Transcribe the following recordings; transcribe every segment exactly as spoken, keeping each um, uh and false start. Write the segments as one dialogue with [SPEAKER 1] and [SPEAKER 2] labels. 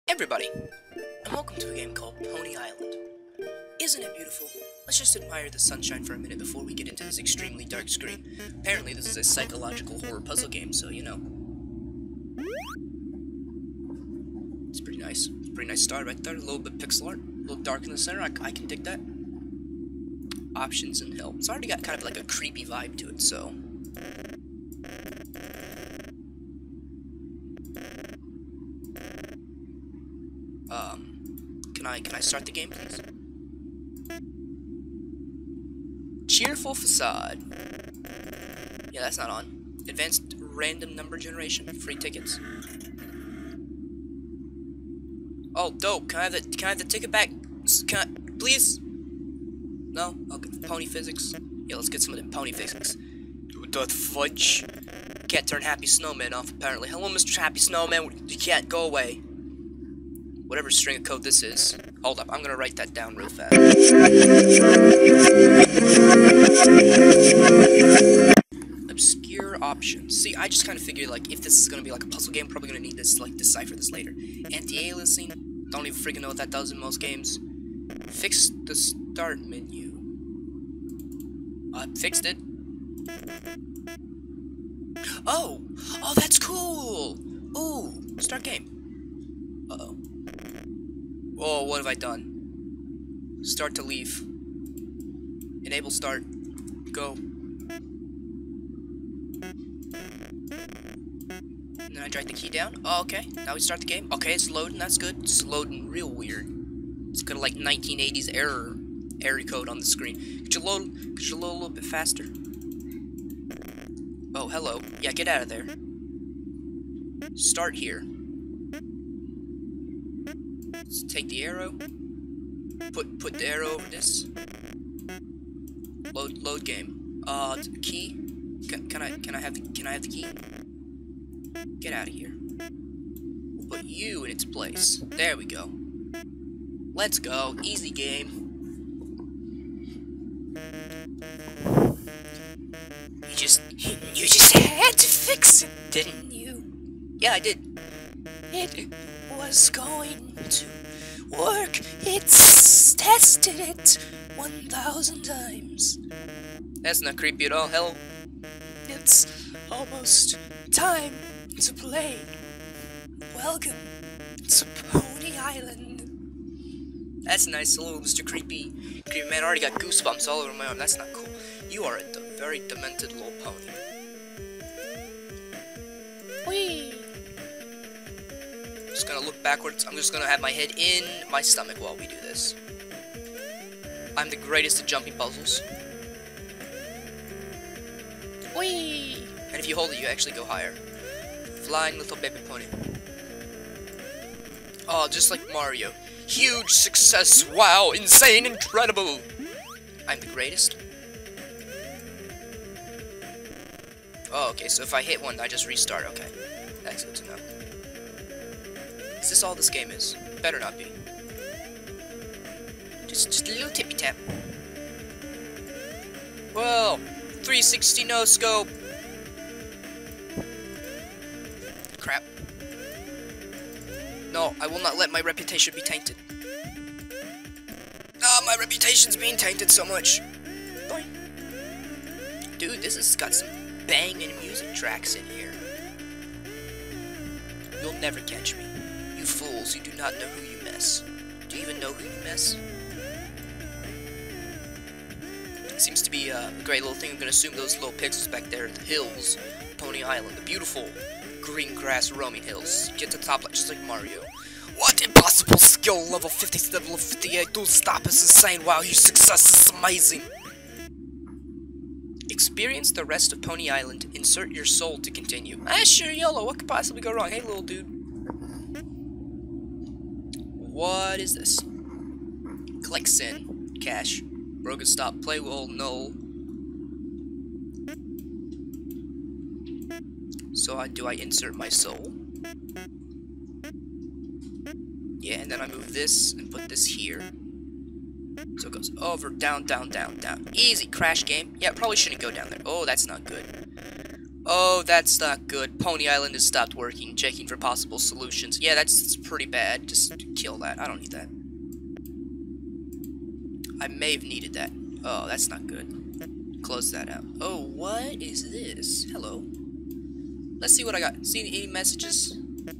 [SPEAKER 1] everybody, and welcome to a game called Pony Island. Isn't it beautiful? Let's just admire the sunshine for a minute before we get into this extremely dark screen. Apparently this is a psychological horror puzzle game, so you know. It's pretty nice. It's a pretty nice start right there. A little bit pixel art, a little dark in the center. I, I can dig that. Options and help. It's already got kind of like a creepy vibe to it, so... Um, can I, can I start the game, please? Cheerful facade. Yeah, that's not on. Advanced random number generation. Free tickets. Oh, dope. Can I have the, can I have the ticket back? Can I, please? No? Okay. Pony physics. Yeah, let's get some of them pony physics. The fudge. Can't turn Happy Snowman off, apparently. Hello, Mister Happy Snowman. You can't go away. Whatever string of code this is. Hold up, I'm gonna write that down real fast. Obscure options. See, I just kind of figured, like, if this is gonna be like a puzzle game, probably gonna need this to, like, decipher this later. Anti-aliasing. Don't even freaking know what that does in most games. Fix the start menu. I uh, fixed it. Oh! Oh, that's cool! Ooh, start game. Uh-oh. Oh, what have I done? Start to leave. Enable start. Go. And then I drag the key down. Oh, okay. Now we start the game. Okay, it's loading. That's good. It's loading real weird. It's got a, like, nineteen eighties error error code on the screen. Could you load? Could you load a little bit faster? Oh, hello. Yeah, get out of there. Start here. Let's take the arrow. Put put the arrow over this. Load load game. Uh, key. Can, can I can I have the can I have the key? Get out of here. We'll put you in its place. There we go. Let's go. Easy game. You just you just had to fix it, didn't you? Yeah, I did. It was going to work. It's tested it one thousand times. That's not creepy at all. Hello. It's almost time to play. Welcome to Pony Island. That's nice. Hello, Mister Creepy. Creepy man. I already got goosebumps all over my arm. That's not cool. You are a de very demented little pony. Whee! Just gonna look backwards. I'm just gonna have my head in my stomach while we do this. I'm the greatest at jumping puzzles. Whee! And if you hold it, you actually go higher. Flying little baby pony. Oh, just like Mario. Huge success! Wow! Insane! Incredible! I'm the greatest. Oh, okay, so if I hit one, I just restart. Okay. That's good to know. Is this all this game is? Better not be. Just, just a little tippy tap. Whoa! three sixty no scope! Crap. No, I will not let my reputation be tainted. Ah, my reputation's being tainted so much. Boing. Dude, this has got some banging music tracks in here. You'll never catch me. You fools, you do not know who you miss. Do you even know who you miss? Seems to be uh, a great little thing. I'm gonna assume those little pixels back there are the hills, Pony Island, the beautiful green grass roaming hills. Get to the top like just like Mario. What impossible skill level fifty level fifty-eight? Don't stop, it's insane. Wow, your success is amazing. Experience the rest of Pony Island. Insert your soul to continue. Ah, sure, YOLO. What could possibly go wrong? Hey, little dude. What is this? Collect sin. Cash. Broken stop. Play will null. So I do I insert my soul? Yeah, and then I move this and put this here. So it goes over, down, down, down, down. Easy, crash game. Yeah, probably shouldn't go down there. Oh, that's not good. Oh, that's not good. Pony Island has stopped working. Checking for possible solutions. Yeah, that's, that's pretty bad. Just kill that. I don't need that. I may have needed that. Oh, that's not good. Close that out. Oh, what is this? Hello. Let's see what I got. See any messages?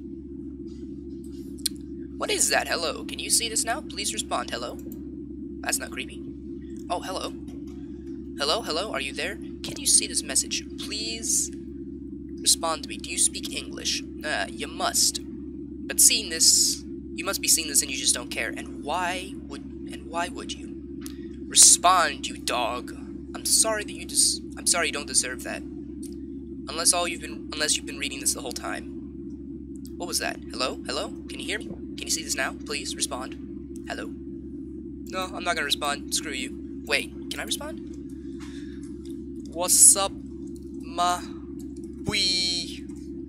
[SPEAKER 1] What is that? Hello. Can you see this now? Please respond. Hello. That's not creepy. Oh, hello. Hello, hello. Are you there? Can you see this message? Please respond to me. Do you speak English? Uh, you must. But seeing this, you must be seeing this and you just don't care. And why would and why would you? Respond, you dog. I'm sorry that you just I'm sorry you don't deserve that. Unless all you've been unless you've been reading this the whole time. What was that? Hello? Hello? Can you hear me? Can you see this now? Please respond. Hello. No, I'm not gonna respond. Screw you. Wait, can I respond? What's up, ma wee?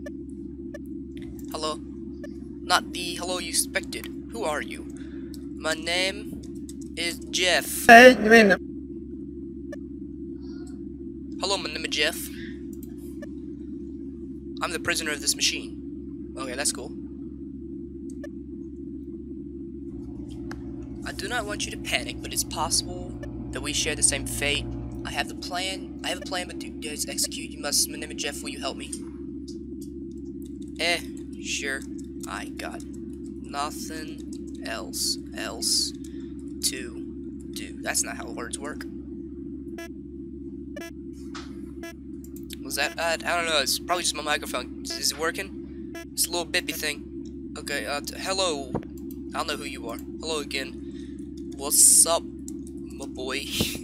[SPEAKER 1] Hello? Not the hello you expected. Who are you? My name is Jeff. Hello, my name is Jeff. I'm the prisoner of this machine. Okay, that's cool. I do not want you to panic, but it's possible that we share the same fate. I have the plan. I have a plan, but to yes, execute. You must. My name is Jeff. Will you help me? Eh, sure. I got nothing else else to do. That's not how words work. Was that? Uh, I don't know. It's probably just my microphone. Is, is it working? It's a little bippy thing. Okay. Uh, hello. I don't know who you are. Hello again. What's up, my boy?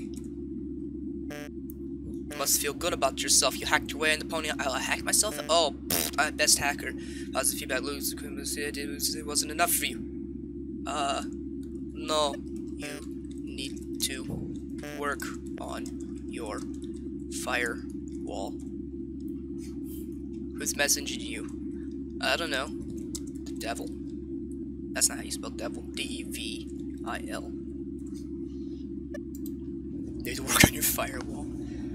[SPEAKER 1] You must feel good about yourself. You hacked your way in the pony. I hacked myself? Oh, pfft, I'm best hacker. Positive feedback lose. It wasn't enough for you. Uh, no. You need to work on your firewall. Who's messaging you? I don't know. The devil? That's not how you spell devil. D E V I L. You need to work on your firewall.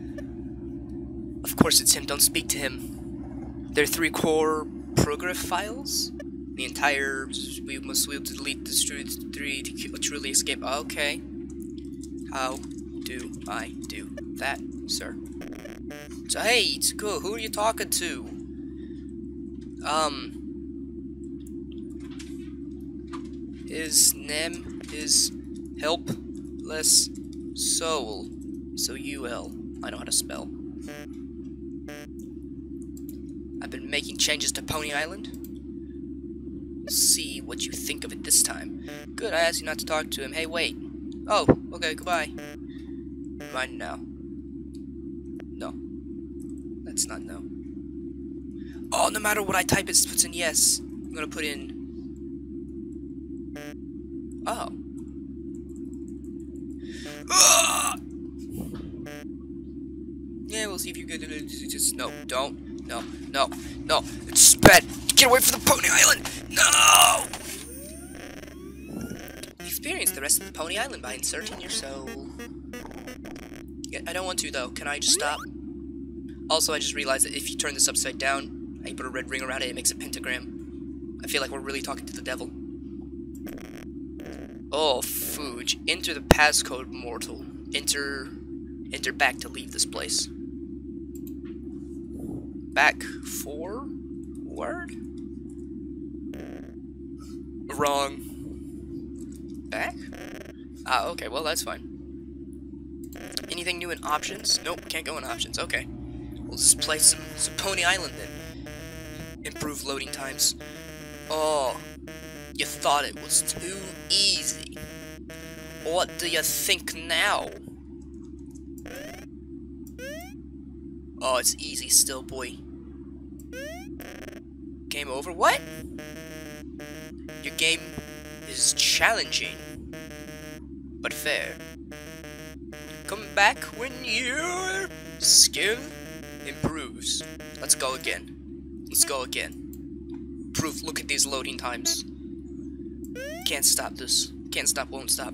[SPEAKER 1] Of course it's him. Don't speak to him. There are three core program files. The entire we must we have to delete the three to truly escape. Okay. How do I do that, sir? So hey, it's cool. Who are you talking to? Um. His name is Helpless Soul. So U L. I know how to spell. I've been making changes to Pony Island. We'll see what you think of it this time. Good, I asked you not to talk to him. Hey, wait. Oh, okay, goodbye. Mine now. No. That's not no. Oh, no matter what I type, it puts in yes. I'm gonna put in... Oh. Ah! Yeah, we'll see if you get it. Just no, don't, no, no, no. It's bad. Get away from the Pony Island. No. Experience the rest of the Pony Island by inserting your soul. Yeah, I don't want to though. Can I just stop? Also, I just realized that if you turn this upside down, and you put a red ring around it, it makes a pentagram. I feel like we're really talking to the devil. Oh, Fuge. Enter the passcode, mortal. Enter, enter back to leave this place. Back forward? Wrong. Back? Ah, okay, well, that's fine. Anything new in options? Nope, can't go in options. Okay. We'll just play some, some Pony Island then. Improve loading times. Oh, you thought it was too easy. What do you think now? Oh, it's easy still, boy. Game over? What? Your game is challenging, but fair. Come back when your skill improves. Let's go again. Let's go again. Proof, look at these loading times. Can't stop this. Can't stop, won't stop.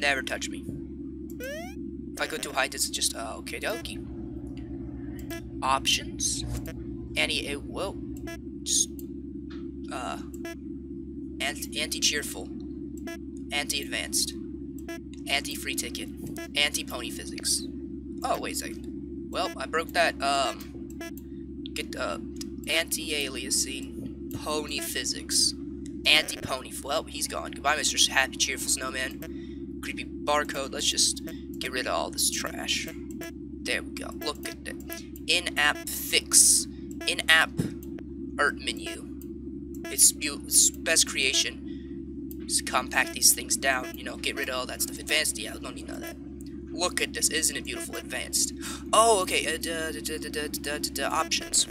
[SPEAKER 1] never touch me. If I go too high, this is just uh, okay, dokie. Options. Anti. Uh, whoa. Just, uh. Anti. Anti-cheerful. Anti-advanced. Anti-free ticket. Anti-pony physics. Oh, wait a second. Well, I broke that. Um. Get uh. Anti-aliasing. Pony physics. Anti-pony. Well, he's gone. Goodbye, Mister Happy Cheerful Snowman. Creepy barcode. Let's just get rid of all this trash. There we go. Look at that. In-app fix. In-app art menu. It's, it's best creation. Just compact these things down. You know, get rid of all that stuff. Advanced. Yeah, don't need none of that. Look at this. Isn't it beautiful? Advanced. Oh, okay. Uh, da, da, da, da, da, da, da, options.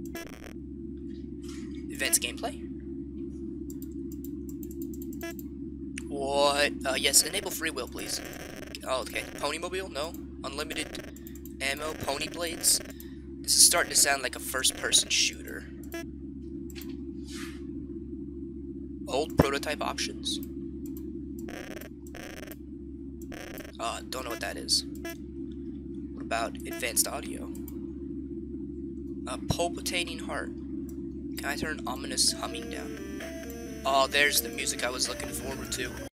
[SPEAKER 1] Advanced gameplay. What? Uh, yes, enable free will, please. Oh, okay. Ponymobile? No. Unlimited ammo, pony blades. This is starting to sound like a first-person shooter. Old prototype options. Uh, don't know what that is. What about advanced audio? A palpitating heart. Can I turn ominous humming down? Oh, there's the music I was looking forward to.